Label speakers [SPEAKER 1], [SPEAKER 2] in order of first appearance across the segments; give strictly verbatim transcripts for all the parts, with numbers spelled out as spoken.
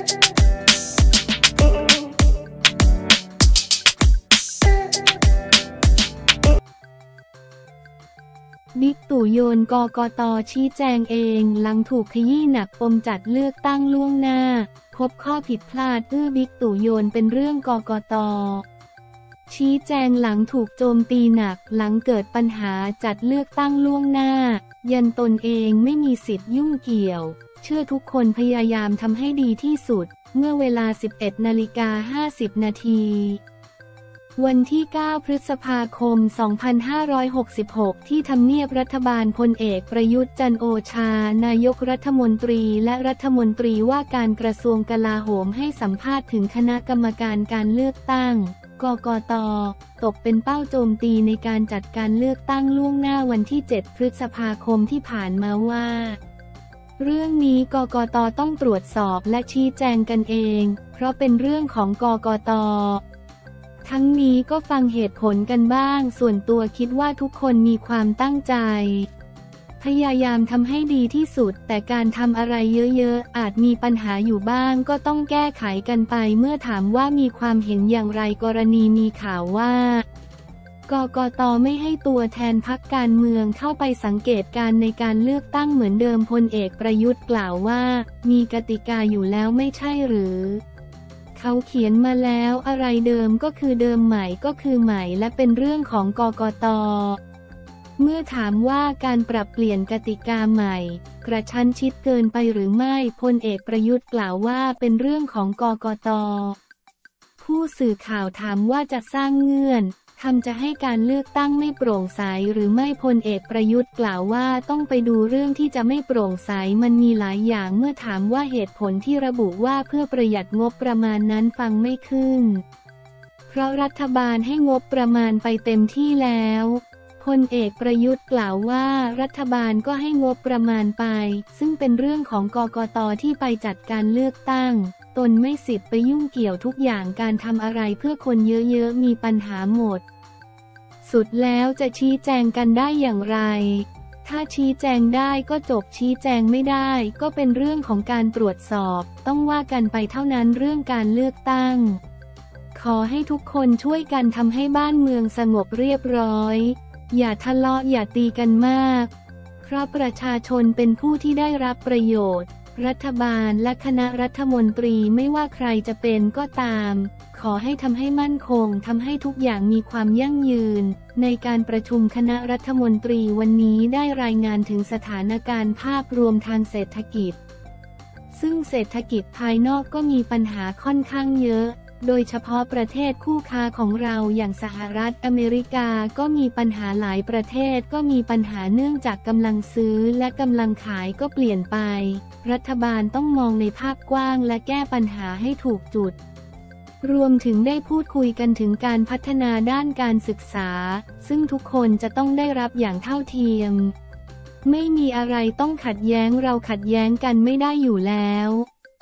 [SPEAKER 1] บิ๊กตู่โยนกกต.ชี้แจงเองหลังถูกขยี้หนักปมจัดเลือกตั้งล่วงหน้าพบข้อผิดพลาดอื้อบิ๊กตู่โยนเป็นเรื่องกกต.ชี้แจงหลังถูกโจมตีหนักหลังเกิดปัญหาจัดเลือกตั้งล่วงหน้ายันตนเองไม่มีสิทธิ์ยุ่งเกี่ยวเชื่อทุกคนพยายามทำให้ดีที่สุดเมื่อเวลา สิบเอ็ดนาฬิกาห้าสิบนาทีวันที่ เก้า พฤษภาคม สองพันห้าร้อยหกสิบหก ที่ทำเนียบรัฐบาลพลเอกประยุทธ์จันทร์โอชานายกรัฐมนตรีและรัฐมนตรีว่าการกระทรวงกลาโหมให้สัมภาษณ์ถึงคณะกรรมการการเลือกตั้งกกต.ตกเป็นเป้าโจมตีในการจัดการเลือกตั้งล่วงหน้าวันที่ เจ็ด พฤษภาคมที่ผ่านมาว่าเรื่องนี้กกต.ต้องตรวจสอบและชี้แจงกันเองเพราะเป็นเรื่องของกกต.ทั้งนี้ก็ฟังเหตุผลกันบ้างส่วนตัวคิดว่าทุกคนมีความตั้งใจพยายามทำให้ดีที่สุดแต่การทำอะไรเยอะๆอาจมีปัญหาอยู่บ้างก็ต้องแก้ไขกันไปเมื่อถามว่ามีความเห็นอย่างไรกรณีมีข่าวว่ากกต.ไม่ให้ตัวแทนพรรคการเมืองเข้าไปสังเกตการในการเลือกตั้งเหมือนเดิมพลเอกประยุทธ์กล่าวว่ามีกติกาอยู่แล้วไม่ใช่หรือเขาเขียนมาแล้วอะไรเดิมก็คือเดิมใหม่ก็คือใหม่และเป็นเรื่องของกกต.เมื่อถามว่าการปรับเปลี่ยนกติกาใหม่กระชั้นชิดเกินไปหรือไม่พลเอกประยุทธ์กล่าวว่าเป็นเรื่องของกกต.ผู้สื่อข่าวถามว่าจะสร้างเงื่อนทำจะให้การเลือกตั้งไม่โปร่งใสหรือไม่พลเอกประยุทธ์กล่าวว่าต้องไปดูเรื่องที่จะไม่โปร่งใสมันมีหลายอย่างเมื่อถามว่าเหตุผลที่ระบุว่าเพื่อประหยัดงบประมาณนั้นฟังไม่ขึ้นเพราะรัฐบาลให้งบประมาณไปเต็มที่แล้วพลเอกประยุทธ์กล่าวว่ารัฐบาลก็ให้งบประมาณไปซึ่งเป็นเรื่องของกกต.ที่ไปจัดการเลือกตั้งตนไม่สิทธิ์ไปยุ่งเกี่ยวทุกอย่างการทำอะไรเพื่อคนเยอะๆมีปัญหาหมดสุดแล้วจะชี้แจงกันได้อย่างไรถ้าชี้แจงได้ก็จบชี้แจงไม่ได้ก็เป็นเรื่องของการตรวจสอบต้องว่ากันไปเท่านั้นเรื่องการเลือกตั้งขอให้ทุกคนช่วยกันทำให้บ้านเมืองสงบเรียบร้อยอย่าทะเลาะอย่าตีกันมากเพราะประชาชนเป็นผู้ที่ได้รับประโยชน์รัฐบาลและคณะรัฐมนตรีไม่ว่าใครจะเป็นก็ตามขอให้ทำให้มั่นคงทำให้ทุกอย่างมีความยั่งยืนในการประชุมคณะรัฐมนตรีวันนี้ได้รายงานถึงสถานการณ์ภาพรวมทางเศรษฐกิจซึ่งเศรษฐกิจภายนอกก็มีปัญหาค่อนข้างเยอะโดยเฉพาะประเทศคู่ค้าของเราอย่างสหรัฐอเมริกาก็มีปัญหาหลายประเทศก็มีปัญหาเนื่องจากกำลังซื้อและกำลังขายก็เปลี่ยนไปรัฐบาลต้องมองในภาพกว้างและแก้ปัญหาให้ถูกจุดรวมถึงได้พูดคุยกันถึงการพัฒนาด้านการศึกษาซึ่งทุกคนจะต้องได้รับอย่างเท่าเทียมไม่มีอะไรต้องขัดแย้งเราขัดแย้งกันไม่ได้อยู่แล้ว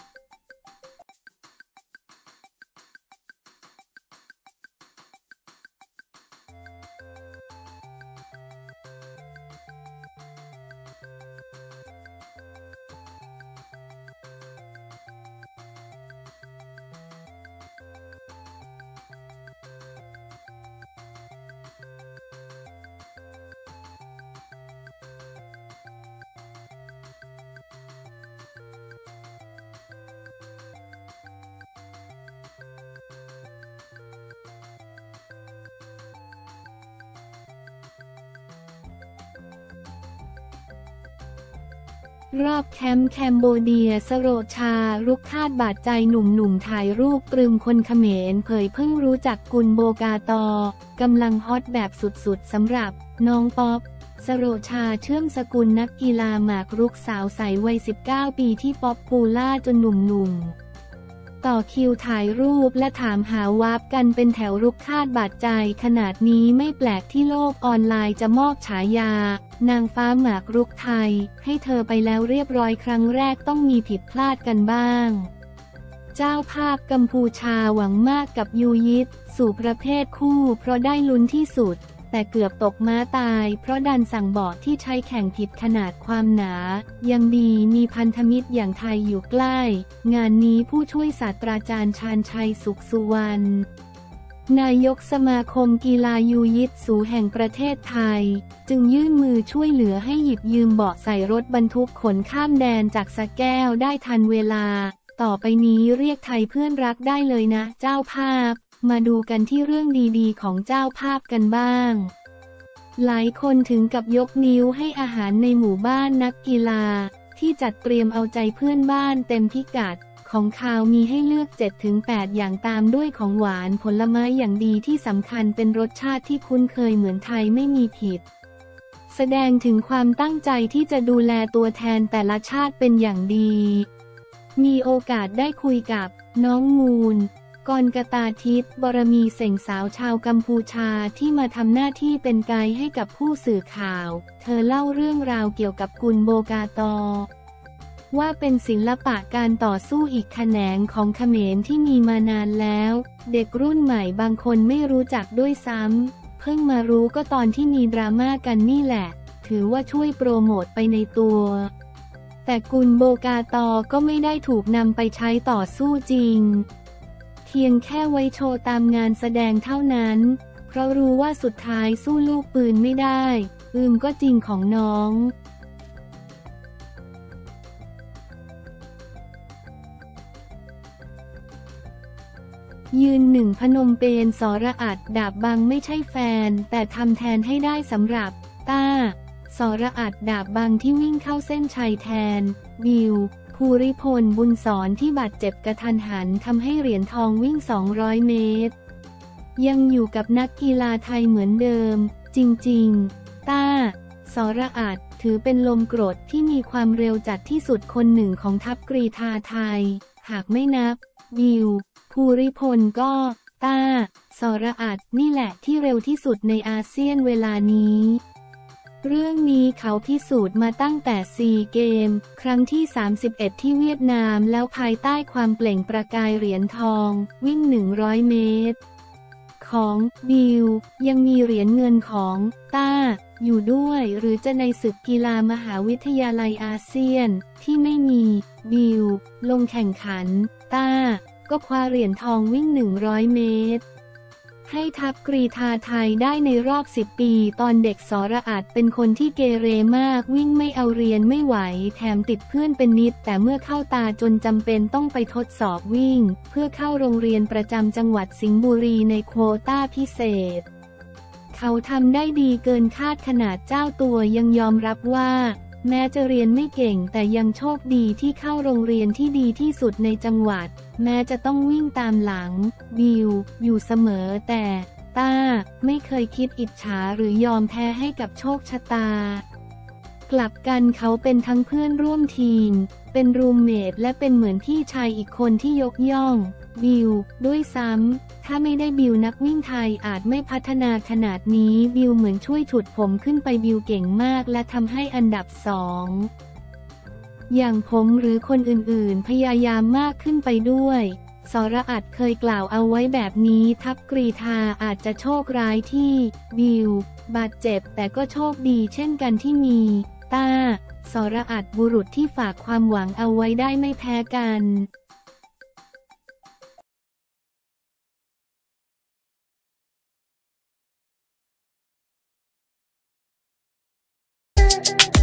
[SPEAKER 1] รอบแคมป์แคมโบเดียสโรชารุกคาดบาดใจหนุ่มๆถ่ายรูปตรึมคนเขมรเผยเพิ่งรู้จักกุลโบกาตอกำลังฮอตแบบสุดๆสำหรับน้องป๊อปสโรชาเชื่อมสกุลนักกีฬาหมากรุกสาวใสวัยสิบเก้าปีที่ป๊อปปูล่าจนหนุ่มๆต่อคิวถ่ายรูปและถามหาวาร์ปกันเป็นแถวรุกคาดบาดใจขนาดนี้ไม่แปลกที่โลกออนไลน์จะมอบฉายานางฟ้าหมากรุกไทยให้เธอไปแล้วเรียบร้อยครั้งแรกต้องมีผิดพลาดกันบ้างเจ้าภาพกัมพูชาหวังมากกับยูยิตสู่ประเภทคู่เพราะได้ลุ้นที่สุดแต่เกือบตกม้าตายเพราะดันสั่งเบาะที่ใช้แข่งผิดขนาดความหนา ยังดีมีพันธมิตรอย่างไทยอยู่ใกล้ งานนี้ผู้ช่วยศาสตราจารย์ชาญชัยสุขสุวรรณนายกสมาคมกีฬายูยิตสูแห่งประเทศไทยจึงยื่นมือช่วยเหลือให้หยิบยืมเบาะใส่รถบรรทุกขนข้ามแดนจากสระแก้วได้ทันเวลาต่อไปนี้เรียกไทยเพื่อนรักได้เลยนะเจ้าภาพมาดูกันที่เรื่องดีๆของเจ้าภาพกันบ้างหลายคนถึงกับยกนิ้วให้อาหารในหมู่บ้านนักกีฬาที่จัดเตรียมเอาใจเพื่อนบ้านเต็มพิกัดของคาวมีให้เลือก เจ็ดถึงแปด อย่างตามด้วยของหวานผลไม้อย่างดีที่สำคัญเป็นรสชาติที่คุ้นเคยเหมือนไทยไม่มีผิดแสดงถึงความตั้งใจที่จะดูแลตัวแทนแต่ละชาติเป็นอย่างดีมีโอกาสได้คุยกับน้องมูลกรกตาทิพย์บรมีเส่งสาวชาวกัมพูชาที่มาทำหน้าที่เป็นไกด์ให้กับผู้สื่อข่าวเธอเล่าเรื่องราวเกี่ยวกับกุนโบกาตอว่าเป็นศิลปะการต่อสู้อีกแขนงของเขมรที่มีมานานแล้วเด็กรุ่นใหม่บางคนไม่รู้จักด้วยซ้ำเพิ่งมารู้ก็ตอนที่มีดราม่ากันนี่แหละถือว่าช่วยโปรโมทไปในตัวแต่กุนโบกาตอก็ไม่ได้ถูกนำไปใช้ต่อสู้จริงเพียงแค่ไว้โชว์ตามงานแสดงเท่านั้นเพราะรู้ว่าสุดท้ายสู้ลูกปืนไม่ได้อืมก็จริงของน้องยืนหนึ่งพนมเปญสรอัดดาบบังไม่ใช่แฟนแต่ทำแทนให้ได้สำหรับต้าสรอัดดาบบังที่วิ่งเข้าเส้นชัยแทนบิวภูริพลบุญสอนที่บาดเจ็บกระทันหันทำให้เหรียญทองวิ่งสองร้อยเมตรยังอยู่กับนักกีฬาไทยเหมือนเดิมจริงๆต้าสรอัดถือเป็นลมกรดที่มีความเร็วจัดที่สุดคนหนึ่งของทัพกรีฑาไทยหากไม่นับบิวภูริพลก็ต้าสรอัดนี่แหละที่เร็วที่สุดในอาเซียนเวลานี้เรื่องนี้เขาพิสูจน์มาตั้งแต่ซีเกมครั้งที่สามสิบเอ็ดที่เวียดนามแล้วภายใต้ความเปล่งประกายเหรียญทองวิ่งหนึ่งร้อยเมตรของบิวยังมีเหรียญเงินของต้าอยู่ด้วยหรือจะในศึกกีฬามหาวิทยาลัยอาเซียนที่ไม่มีบิวลงแข่งขันต้าก็คว้าเหรียญทองวิ่งหนึ่งร้อยเมตรให้ทัพกรีฑาไทยได้ในรอบสิบปีตอนเด็กสรอัดเป็นคนที่เกเรมากวิ่งไม่เอาเรียนไม่ไหวแถมติดเพื่อนเป็นนิดแต่เมื่อเข้าตาจนจำเป็นต้องไปทดสอบวิ่งเพื่อเข้าโรงเรียนประจำจังหวัดสิงห์บุรีในโควต้าพิเศษเขาทำได้ดีเกินคาดขนาดเจ้าตัวยังยอมรับว่าแม้จะเรียนไม่เก่งแต่ยังโชคดีที่เข้าโรงเรียนที่ดีที่สุดในจังหวัดแม้จะต้องวิ่งตามหลังบิวอยู่เสมอแต่ต้าไม่เคยคิดอิจฉาหรือยอมแพ้ให้กับโชคชะตากลับกันเขาเป็นทั้งเพื่อนร่วมทีมเป็นรูมเมทและเป็นเหมือนพี่ชายอีกคนที่ยกย่องบิวด้วยซ้ำถ้าไม่ได้บิวนักวิ่งไทยอาจไม่พัฒนาขนาดนี้บิวเหมือนช่วยฉุดผมขึ้นไปบิวเก่งมากและทำให้อันดับสองอย่างผมหรือคนอื่นๆพยายามมากขึ้นไปด้วยสรอัดเคยกล่าวเอาไว้แบบนี้ทัพกรีฑาอาจจะโชคร้ายที่บิวบาดเจ็บแต่ก็โชคดีเช่นกันที่มีต้าสรอัดบุรุษที่ฝากความหวังเอาไว้ได้ไม่แพ้กัน